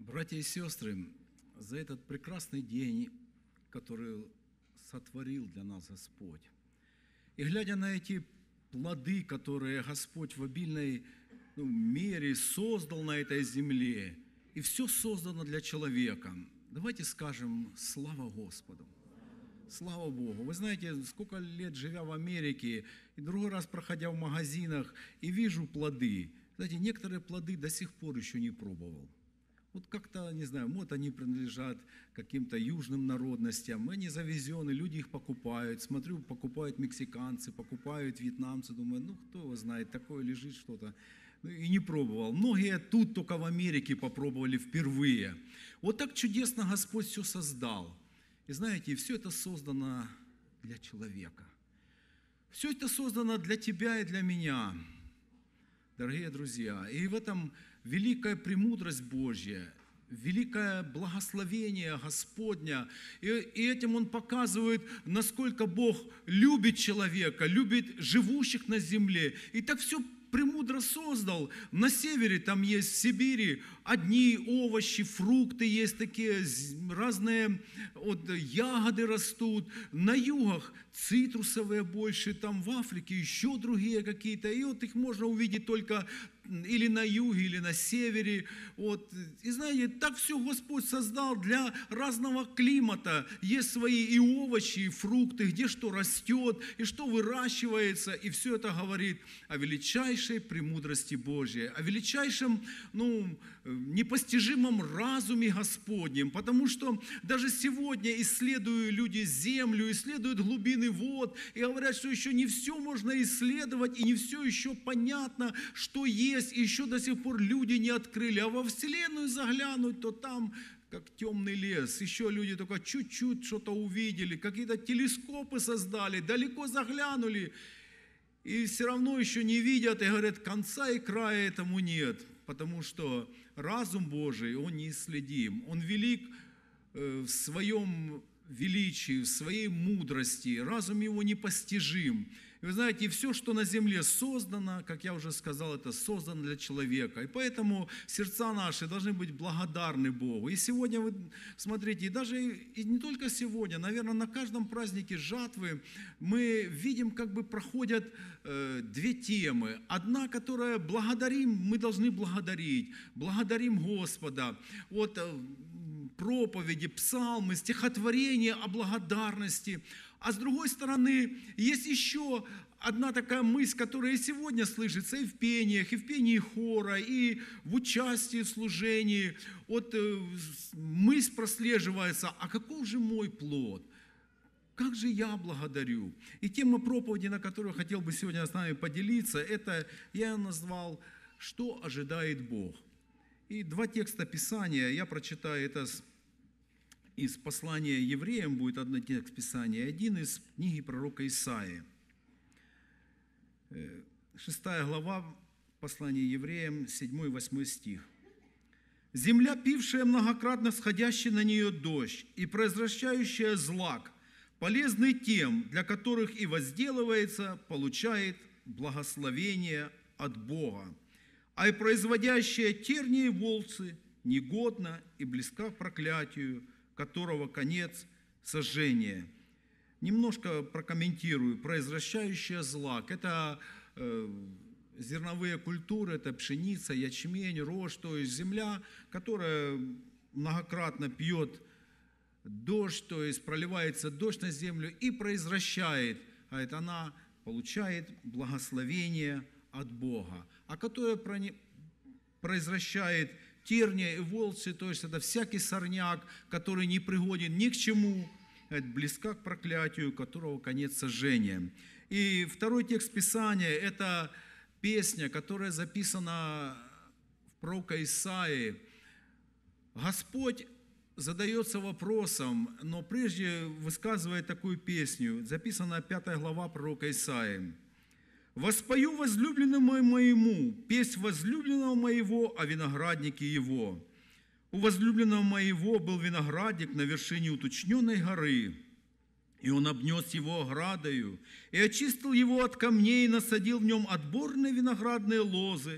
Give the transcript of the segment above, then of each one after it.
Братья и сестры, за этот прекрасный день, который сотворил для нас Господь, и глядя на эти плоды, которые Господь в обильной мере создал на этой земле, и все создано для человека, давайте скажем «Слава Господу». Слава Богу. Вы знаете, сколько лет живя в Америке, и другой раз проходя в магазинах, и вижу плоды. Знаете, некоторые плоды до сих пор еще не пробовал. Вот как-то, не знаю, вот они принадлежат каким-то южным народностям, они завезены, люди их покупают. Смотрю, покупают мексиканцы, покупают вьетнамцы. Думаю, кто его знает, такое лежит что-то. И не пробовал. Многие тут только в Америке попробовали впервые. Вот так чудесно Господь все создал. И знаете, все это создано для человека. Все это создано для тебя и для меня, дорогие друзья. И в этом великая премудрость Божья, великое благословение Господня. И этим Он показывает, насколько Бог любит человека, любит живущих на земле. И так все премудро создал. На севере, там есть в Сибири, одни овощи, фрукты есть такие, разные ягоды растут. На югах цитрусовые больше, там в Африке еще другие какие-то. И их можно увидеть только или на юге, или на севере. И знаете, так все Господь создал для разного климата. Есть свои и овощи, и фрукты, где что растет, и что выращивается. И все это говорит о величайшей премудрости Божьей, о величайшем, непостижимом разуме Господнем. Потому что даже сегодня, исследуя люди землю, исследуют глубины вод, и говорят, что еще не все можно исследовать, и не все еще понятно, что есть, и еще до сих пор люди не открыли. А во Вселенную заглянуть, то там как темный лес. Еще люди только чуть-чуть что-то увидели, какие-то телескопы создали, далеко заглянули, и все равно еще не видят, и говорят, конца и края этому нет. Потому что разум Божий, он неисследим, он велик в своем величии, в своей мудрости, разум его непостижим. И вы знаете, все, что на земле создано, как я уже сказал, это создано для человека. И поэтому сердца наши должны быть благодарны Богу. И сегодня, вы смотрите, и даже и не только сегодня, наверное, на каждом празднике жатвы мы видим, как бы проходят две темы. Одна, которая благодарим, мы должны благодарить, благодарим Господа. Проповеди, псалмы, стихотворения о благодарности. А с другой стороны, есть еще одна такая мысль, которая и сегодня слышится и в пении хора, и в участии в служении. Мысль прослеживается, а каков же мой плод? Как же я благодарю? И тема проповеди, на которую хотел бы сегодня с нами поделиться, это я назвал «Что ожидает Бог?». И два текста Писания, я прочитаю это из послания евреям, будет один текст Писания, один из книги пророка Исаии. 6 глава, послание евреям, 7-8 стих. «Земля, пившая многократно сходящий на нее дождь и произвращающая злак, полезный тем, для которых и возделывается, получает благословение от Бога. А и производящая тернии и волцы негодна и близка к проклятию, которого конец сожжения». Немножко прокомментирую. Произвращающая злак – это зерновые культуры, это пшеница, ячмень, рожь, то есть земля, которая многократно пьет дождь, то есть проливается дождь на землю и произвращает, а это она получает благословение от Бога, а которая произвращает терния и волцы, то есть это всякий сорняк, который не пригоден ни к чему, это близка к проклятию, которого конец сожжения. И второй текст Писания – это песня, которая записана в пророка Исаии. Господь задается вопросом, но прежде высказывает такую песню, записана 5 глава пророка Исаии. «Воспою возлюбленному моему, песнь возлюбленного моего о винограднике его. У возлюбленного моего был виноградник на вершине уточненной горы, и он обнес его оградою, и очистил его от камней, и насадил в нем отборные виноградные лозы,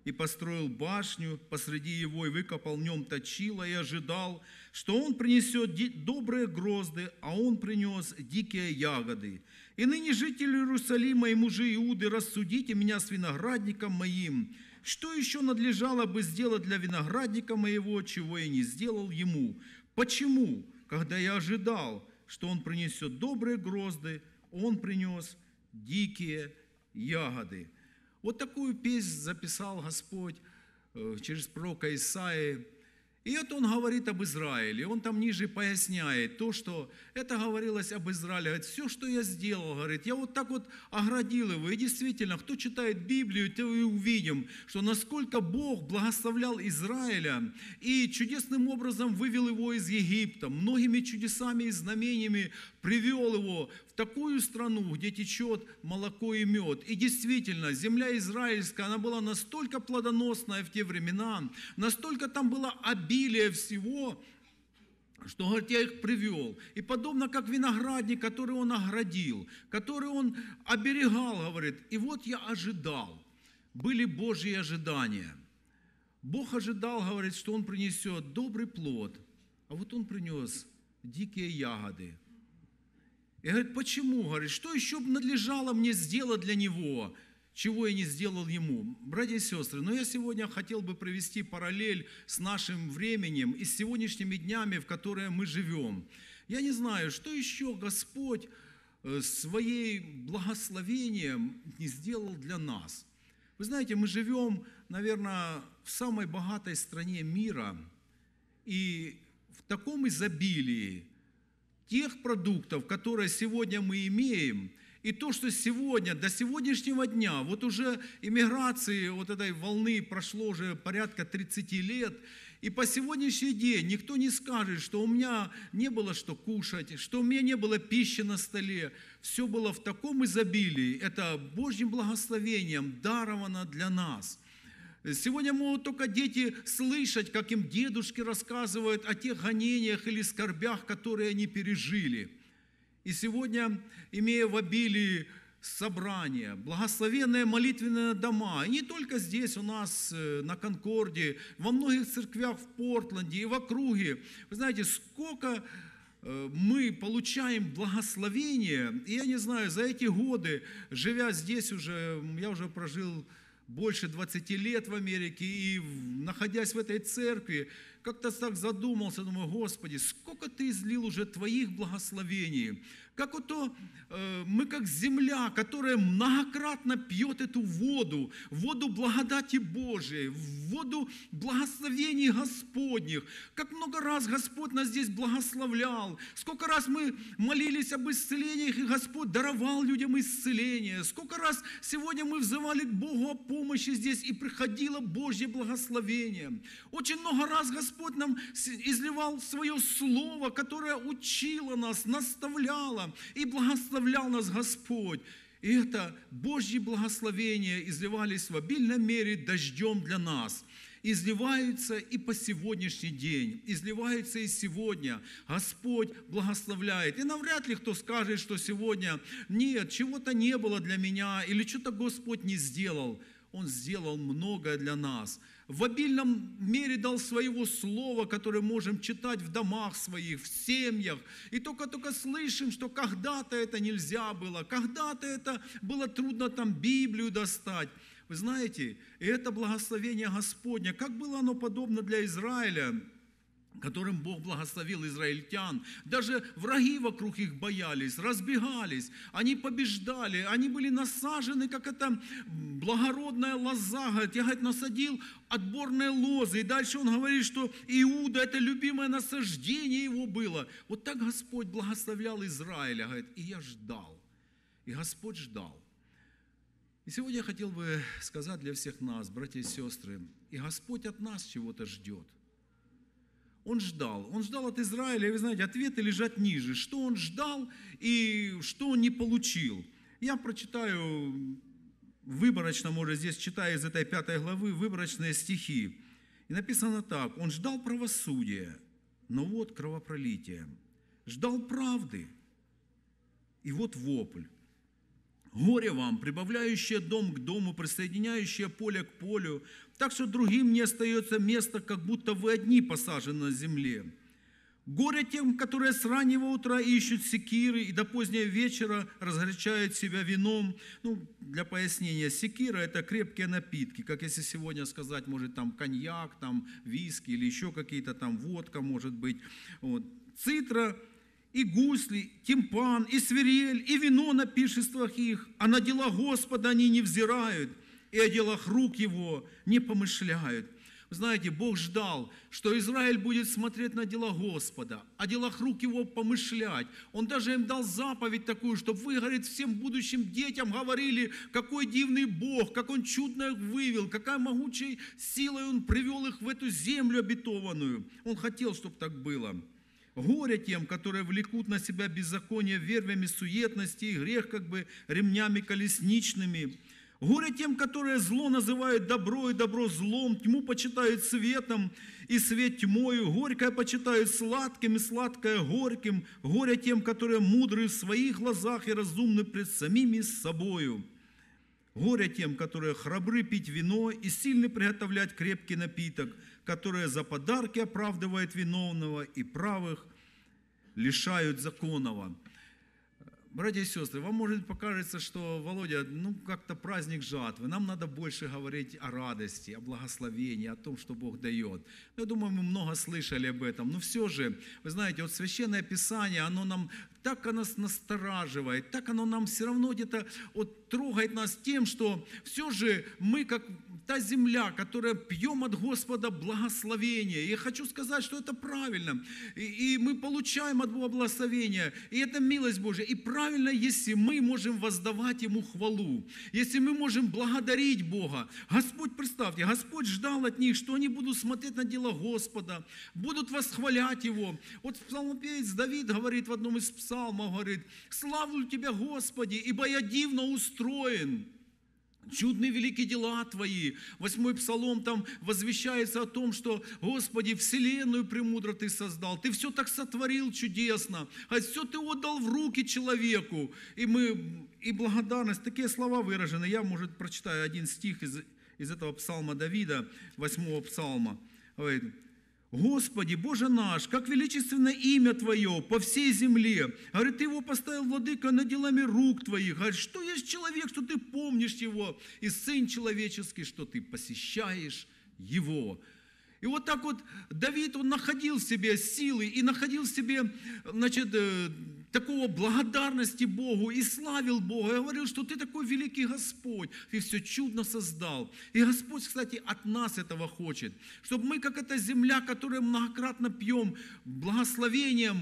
и построил башню посреди его, и выкопал в нем точило, и ожидал, что он принесет добрые грозды, а он принес дикие ягоды. И ныне, жители Иерусалима и мужи Иуды, рассудите меня с виноградником моим. Что еще надлежало бы сделать для виноградника моего, чего я не сделал ему? Почему, когда я ожидал, что он принесет добрые грозды, он принес дикие ягоды? Вот такую песнь записал Господь через пророка Исаии. И это он говорит об Израиле. Он там ниже поясняет то, что это говорилось об Израиле. Говорит, все, что я сделал, говорит, я вот так вот оградил его. И действительно, кто читает Библию, то и увидим, что насколько Бог благословлял Израиля и чудесным образом вывел его из Египта, многими чудесами и знамениями привел его в такую страну, где течет молоко и мед. И действительно, земля израильская, она была настолько плодоносная в те времена, настолько там было обилие всего, что, говорит, я их привел. И подобно как виноградник, который он оградил, который он оберегал, говорит, и вот я ожидал. Были Божьи ожидания. Бог ожидал, говорит, что он принесет добрый плод, а вот он принес дикие ягоды. И говорит, почему? Говорит, что еще надлежало мне сделать для него, чего я не сделал ему? Братья и сестры, но я сегодня хотел бы провести параллель с нашим временем и с сегодняшними днями, в которые мы живем. Я не знаю, что еще Господь своим благословением не сделал для нас. Вы знаете, мы живем, наверное, в самой богатой стране мира, и в таком изобилии тех продуктов, которые сегодня мы имеем, и то, что сегодня, до сегодняшнего дня, вот уже иммиграции вот этой волны прошло уже порядка 30 лет, и по сегодняшний день никто не скажет, что у меня не было что кушать, что у меня не было пищи на столе. Все было в таком изобилии, это Божьим благословением даровано для нас. Сегодня могут только дети слышать, как им дедушки рассказывают о тех гонениях или скорбях, которые они пережили. И сегодня, имея в обилии собрания, благословенные молитвенные дома, и не только здесь у нас на Конкорде, во многих церквях в Портленде и в округе, вы знаете, сколько мы получаем благословения, и я не знаю, за эти годы, живя здесь уже, я уже прожил больше 20 лет в Америке, и находясь в этой церкви, как-то так задумался, думаю, Господи, сколько Ты излил уже Твоих благословений, как вот мы как земля, которая многократно пьет эту воду, воду благодати Божией, воду благословений Господних, как много раз Господь нас здесь благословлял, сколько раз мы молились об исцелениях, и Господь даровал людям исцеление, сколько раз сегодня мы взывали к Богу о помощи здесь, и приходило Божье благословение. Очень много раз Господь нам изливал свое слово, которое учило нас, наставляло, и благословлял нас Господь. И это Божьи благословения изливались в обильной мере дождем для нас. Изливаются и по сегодняшний день, изливаются и сегодня. Господь благословляет. И навряд ли кто скажет, что сегодня нет, чего-то не было для меня, или что-то Господь не сделал. Он сделал многое для нас. В обильном мере дал своего слова, которое можем читать в домах своих, в семьях. И только слышим, что когда-то это нельзя было, когда-то это было трудно там Библию достать. Вы знаете, и это благословение Господня, как было оно подобно для Израиля, которым Бог благословил израильтян. Даже враги вокруг их боялись, разбегались, они побеждали, они были насажены, как это благородная лоза. Говорит, я, говорит, насадил отборные лозы. И дальше он говорит, что Иуда, это любимое насаждение его было. Вот так Господь благословлял Израиля, говорит, и я ждал. И Господь ждал. И сегодня я хотел бы сказать для всех нас, братья и сестры, и Господь от нас чего-то ждет. Он ждал от Израиля, и вы знаете, ответы лежат ниже. Что он ждал и что он не получил. Я прочитаю выборочно, может, здесь читаю из этой 5 главы, выборочные стихи. И написано так: он ждал правосудия, но вот кровопролитие. Ждал правды, и вот вопль. Горе вам, прибавляющее дом к дому, присоединяющее поле к полю, так что другим не остается места, как будто вы одни посажены на земле. Горе тем, которые с раннего утра ищут секиры и до позднего вечера разгорячают себя вином. Для пояснения, секира – это крепкие напитки, как если сегодня сказать, может, там коньяк, там виски или еще какие-то там водка, может быть. Вот. Цитра и гусли, тимпан, и свирель, и вино на пиршествах их, а на дела Господа они не взирают, и о делах рук Его не помышляют. Знаете, Бог ждал, что Израиль будет смотреть на дела Господа, о делах рук Его помышлять. Он даже им дал заповедь такую, чтобы вы, говорит, всем будущим детям говорили, какой дивный Бог, как Он чудно их вывел, какой могучей силой Он привел их в эту землю обетованную. Он хотел, чтобы так было. Горе тем, которые влекут на себя беззаконие вервями суетности и грех как бы ремнями колесничными. Горе тем, которые зло называют добро, и добро злом, тьму почитают светом, и свет тьмою, горькое почитают сладким, и сладкое горьким. Горе тем, которые мудры в своих глазах и разумны пред самими собою. Горе тем, которые храбры пить вино и сильны приготовлять крепкий напиток, которые за подарки оправдывают виновного и правых лишают законного. Братья и сестры, вам может покажется, что, Володя, как-то праздник жатвы. Нам надо больше говорить о радости, о благословении, о том, что Бог дает. Я думаю, мы много слышали об этом. Но все же, вы знаете, вот Священное Писание, оно нам так нас настораживает, так оно нам все равно где-то трогает нас тем, что все же мы, как та земля, которая пьем от Господа благословение. Я хочу сказать, что это правильно. И мы получаем от Бога благословение. И это милость Божья. И правильно, если мы можем воздавать Ему хвалу. Если мы можем благодарить Бога. Господь, представьте, Господь ждал от них, что они будут смотреть на дела Господа, будут восхвалять Его. Вот псалмопевец Давид говорит в одном из псалмов, говорит: «Славлю Тебя, Господи, ибо я дивно устроен». Чудные великие дела Твои. 8-й псалом там возвещается о том, что, Господи, вселенную премудро Ты создал. Ты все так сотворил чудесно. А все Ты отдал в руки человеку. И благодарность, такие слова выражены. Я, может, прочитаю один стих из этого псалма Давида, 8-го псалма. Говорит: «Господи, Боже наш, как величественно имя Твое по всей земле. Говорит, Ты его поставил, владыка, над делами рук Твоих. Говорит, что есть человек, что Ты помнишь его, и сын человеческий, что Ты посещаешь его». И вот так вот Давид, он находил в себе силы и находил в себе, такого благодарности Богу и славил Бога. И говорил, что Ты такой великий Господь, Ты все чудно создал. И Господь, кстати, от нас этого хочет, чтобы мы, как эта земля, которую многократно пьем благословение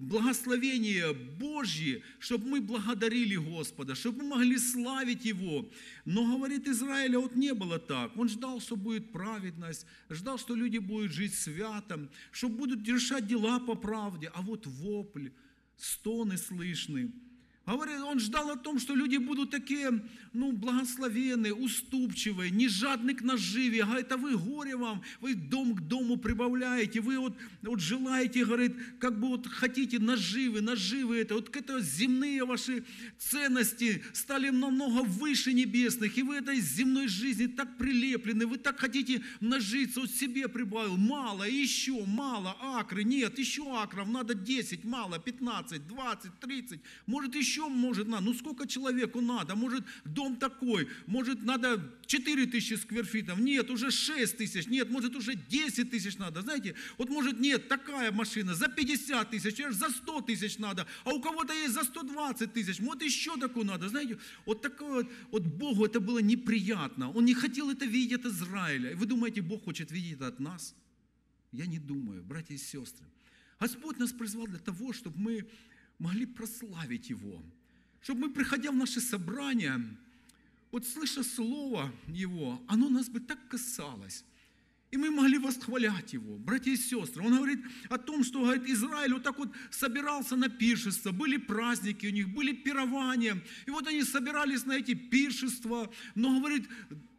Божье, чтобы мы благодарили Господа, чтобы мы могли славить Его. Но, говорит Израиль, вот не было так. Он ждал, что будет праведность, ждал, что люди будут жить свято, что будут решать дела по правде. А вот вопль, стоны слышны. Говорит, он ждал о том, что люди будут такие, благословенные, уступчивые, не жадны к наживе. Говорит, а вы горе вам, вы дом к дому прибавляете, вы вот желаете, говорит, как бы хотите наживы это, это земные ваши ценности стали намного выше небесных, и вы этой земной жизни так прилеплены, вы так хотите нажиться, себе прибавил, мало, еще мало, акры, нет, еще акров, надо 10, мало, 15, 20, 30, может еще надо, сколько человеку надо, может дом такой, может надо 4000 скверфитов, нет, уже 6000, нет, может уже 10 тысяч надо, знаете, может нет, такая машина за 50 тысяч, за 100 тысяч надо, а у кого-то есть за 120 тысяч, еще такую надо, знаете, такое Богу это было неприятно, Он не хотел это видеть от Израиля. И вы думаете, Бог хочет видеть это от нас? Я не думаю, братья и сестры. Господь нас призвал для того, чтобы мы могли прославить Его. Чтобы мы, приходя в наши собрания, слыша Слово Его, оно нас бы так касалось. И мы могли восхвалять Его. Братья и сестры, Он говорит о том, что, говорит, Израиль собирался на пиршество, были праздники у них, были пирования. И они собирались на эти пиршества. Но, говорит,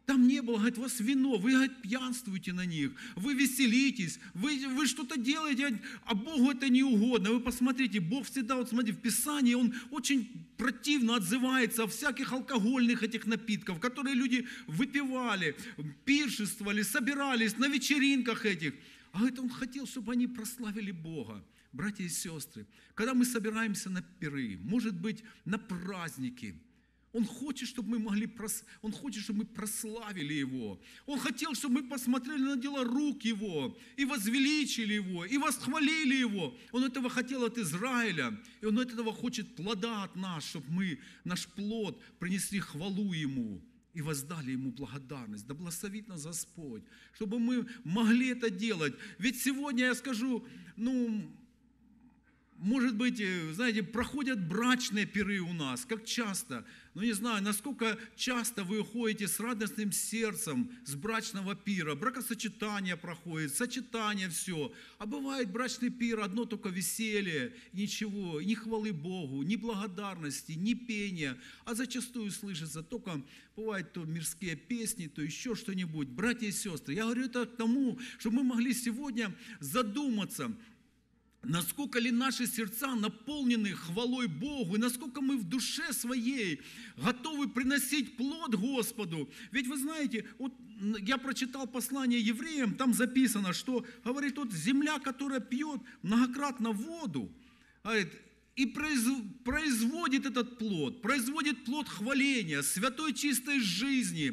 Там не было, говорит, у вас вино, вы, говорит, пьянствуете на них, вы веселитесь, вы что-то делаете, а Богу это не угодно. Вы посмотрите, Бог всегда, вот смотрите, в Писании, Он очень противно отзывается о всяких алкогольных этих напитков, которые люди выпивали, пиршествовали, собирались на вечеринках этих. А говорит, Он хотел, чтобы они прославили Бога. Братья и сестры, когда мы собираемся на пиры, может быть, на праздники, Он хочет, чтобы мы прославили Его. Он хотел, чтобы мы посмотрели на дела рук Его, и возвеличили Его, и восхвалили Его. Он этого хотел от Израиля, и Он от этого хочет плода от нас, чтобы мы, наш плод, принесли хвалу Ему и воздали Ему благодарность. Да благословит нас Господь, чтобы мы могли это делать. Ведь сегодня я скажу, может быть, знаете, проходят брачные пиры у нас, как часто. Не знаю, насколько часто вы уходите с радостным сердцем с брачного пира. Бракосочетание проходит, сочетание все. А бывает брачный пир, одно только веселье, ничего, ни хвалы Богу, ни благодарности, ни пения. А зачастую слышится только, бывает, то мирские песни, то еще что-нибудь. Братья и сестры, я говорю это к тому, чтобы мы могли сегодня задуматься, насколько ли наши сердца наполнены хвалой Богу, и насколько мы в душе своей готовы приносить плод Господу. Ведь вы знаете, вот я прочитал послание евреям, там записано, что, говорит, вот земля, которая пьет многократно воду, говорит, и производит этот плод, производит плод хваления, святой чистой жизни,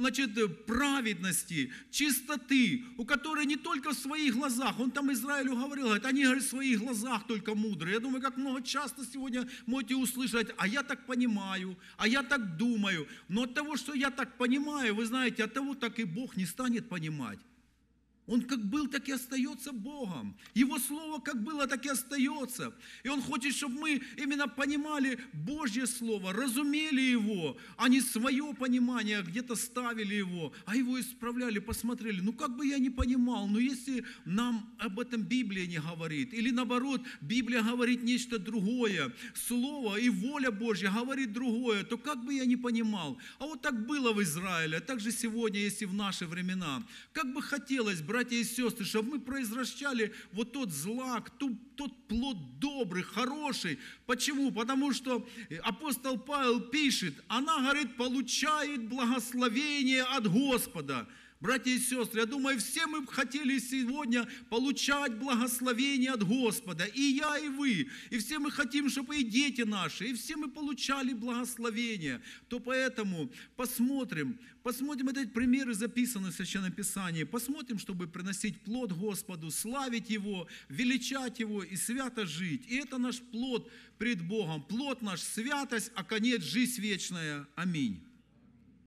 праведности, чистоты, у которой не только в своих глазах, он там Израилю говорил, говорит, они, говорит, в своих глазах только мудрые. Я думаю, как много часто сегодня можете услышать, а я так понимаю, а я так думаю. Но от того, что я так понимаю, вы знаете, от того так и Бог не станет понимать. Он как был, так и остается Богом. Его Слово как было, так и остается. И Он хочет, чтобы мы именно понимали Божье Слово, разумели Его, а не свое понимание, где-то ставили Его, а Его исправляли, посмотрели. Как бы я не понимал, но если нам об этом Библия не говорит, или наоборот, Библия говорит нечто другое, Слово и воля Божья говорит другое, то как бы я не понимал. А вот так было в Израиле, а так же сегодня есть и в наши времена. Как бы хотелось, братья и сестры, чтобы мы произвращали вот тот злак, тот плод добрый, хороший. Почему? Потому что апостол Павел пишет, она, говорит, получает благословение от Господа. Братья и сестры, я думаю, все мы хотели сегодня получать благословение от Господа. И я, и вы. И все мы хотим, чтобы и дети наши, и все мы получали благословение. То поэтому посмотрим эти примеры, записаны в Священном Писании. Посмотрим, чтобы приносить плод Господу, славить Его, величать Его и свято жить. И это наш плод пред Богом. Плод наш — святость, а конец — жизнь вечная. Аминь.